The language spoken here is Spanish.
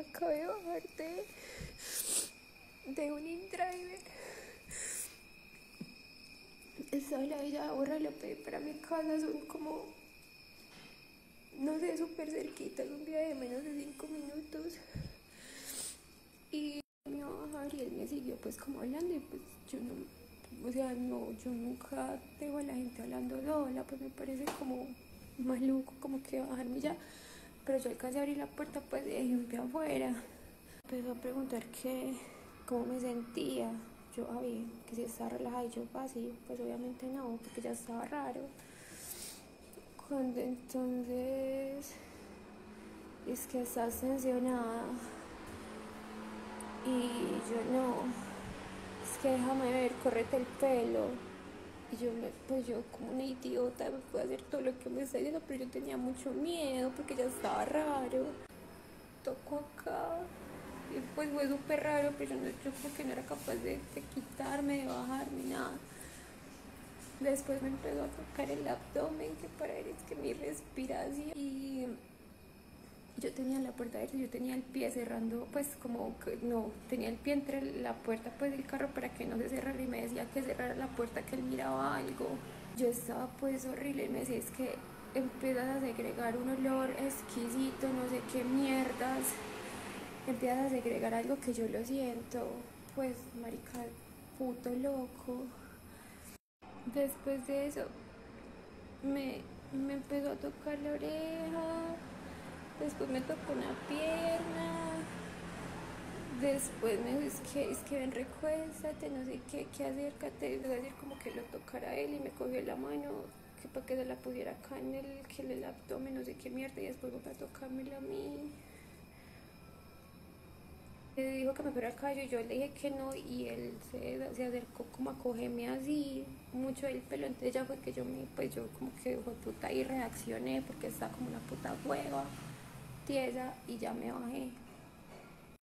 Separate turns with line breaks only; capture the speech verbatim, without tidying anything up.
acabé de bajar de, de un InDriver. Estaba la villa borra, lo pedí para mi casa, son como, no sé, súper cerquita, es un viaje de menos de cinco minutos. Y me iba a bajar y él me siguió pues como hablando y pues yo no, o sea, no, yo nunca dejo a la gente hablando sola, pues me parece como maluco como que bajarme ya. Pero yo alcancé a abrir la puerta pues y hay un pie afuera. Empezó a preguntar que cómo me sentía. Yo, ah, bien, que si estaba relajada y yo, así, pues obviamente no, porque ya estaba raro. Cuando entonces, es que estás tensionada. Y yo, no, es que déjame ver, córrete el pelo. Y yo, me, pues yo como una idiota me puedo hacer todo lo que me está diciendo, pero yo tenía mucho miedo porque ya estaba raro. Tocó acá y pues fue súper raro, pero yo, no, yo creo que no era capaz de, de quitarme, de bajarme, nada. Después me empezó a tocar el abdomen, que para ver es que mi respiración. Y yo tenía la puerta abierta, yo tenía el pie cerrando, pues como que no, tenía el pie entre la puerta pues del carro para que no se cerrara y me decía que cerrara la puerta, que él miraba algo. Yo estaba pues horrible y me decía, es que empiezas a segregar un olor exquisito, no sé qué mierdas, empiezas a segregar algo que yo lo siento, pues marica, puto loco. Después de eso me, me empezó a tocar la oreja, después me tocó una pierna, después me dijo, es que, es que ven, recuéstate, no sé qué, que acércate, le voy a decir como que lo tocara a él y me cogió la mano, que para que se la pusiera acá en el, que el abdomen, no sé qué mierda, y después volvió a tocármela a mí. Le dijo que me fuera al caballo y yo le dije que no y él se, se acercó como a cogerme así mucho el pelo, entonces ya fue que yo me, pues yo como que fue puta y reaccioné porque estaba como una puta hueva tiesa y ya me bajé.